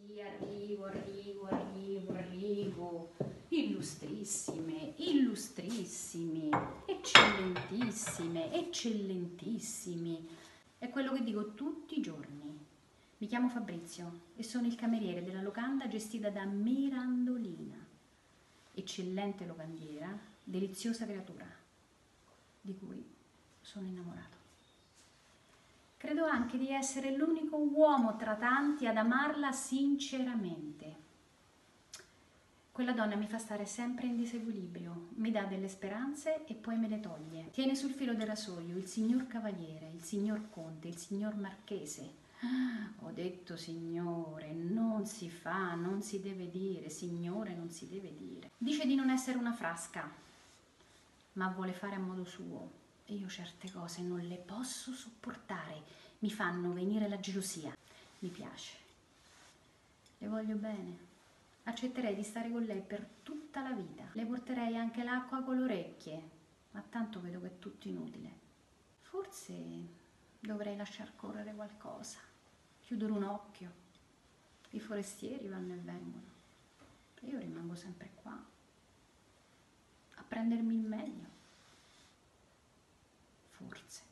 Sì, arrivo. Illustrissime, illustrissimi, eccellentissime, eccellentissimi. È quello che dico tutti i giorni. Mi chiamo Fabrizio e sono il cameriere della locanda gestita da Mirandolina. Eccellente locandiera, deliziosa creatura, di cui sono innamorato. Credo anche di essere l'unico uomo tra tanti ad amarla sinceramente. Quella donna mi fa stare sempre in disequilibrio, mi dà delle speranze e poi me le toglie. Tiene sul filo del rasoio il signor Cavaliere, il signor Conte, il signor Marchese. Ho detto signore, non si fa, non si deve dire, signore non si deve dire. Dice di non essere una frasca, ma vuole fare a modo suo. E io certe cose non le posso sopportare, mi fanno venire la gelosia. Mi piace, le voglio bene. Accetterei di stare con lei per tutta la vita. Le porterei anche l'acqua con le orecchie, ma tanto vedo che è tutto inutile. Forse dovrei lasciar correre qualcosa, chiudere un occhio. I forestieri vanno e vengono. Io rimango sempre qua, a prendermi il meglio. Forse.